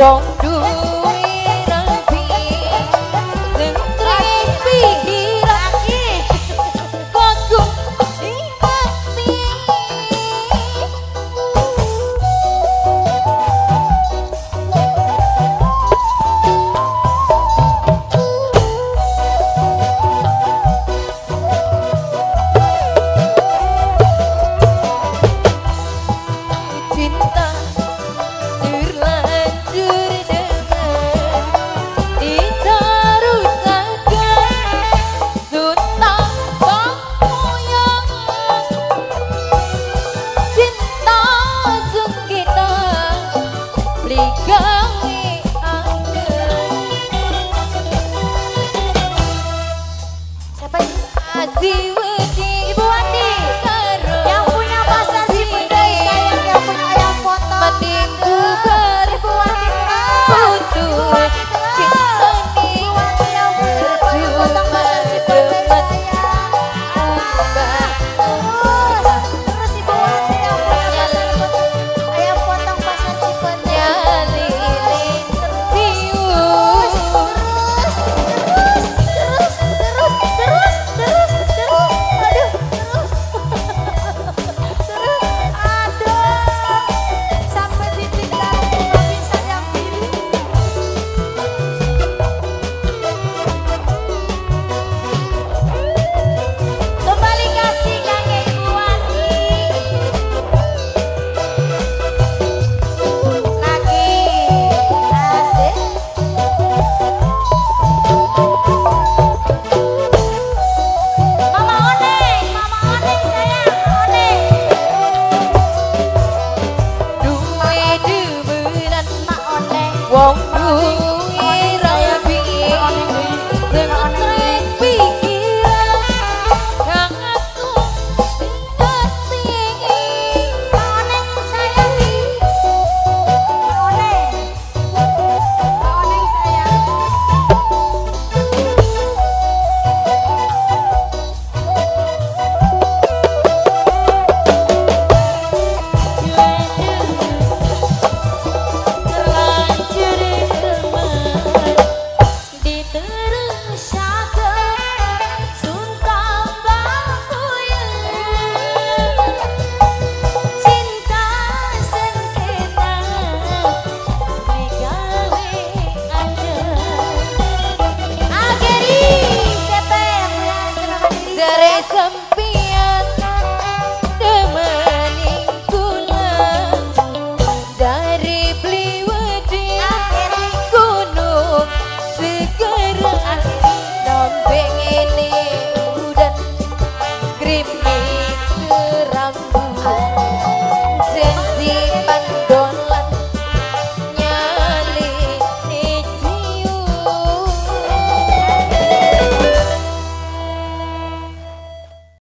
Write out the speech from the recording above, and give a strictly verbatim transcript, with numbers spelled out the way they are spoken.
wong duwe rapi lentri pikirake kanggo ingati cinta terlanjur dengan ditaruhkan tentang panggoyangan cinta sun kita ligawe angin siapa ini? Aziz Wedi Ibu Wati yang punya pasar si pedai sayang yang punya ayam potong mendingku beribu Wati butuh cinta nih berjuang berdebat ubah terus Ibu Wati yang punya ayam potong pasar si pedai lilin tertiup terus terus terus terus terus terus aduh terus aduh sampai titik darah nggak bisa yang pilih kembali kasih kakek Ibu Wati lagi asik Mama Oneng, Mama Oneng sayang, Oneng. Duwe demenan Mak Oneng, wong duwe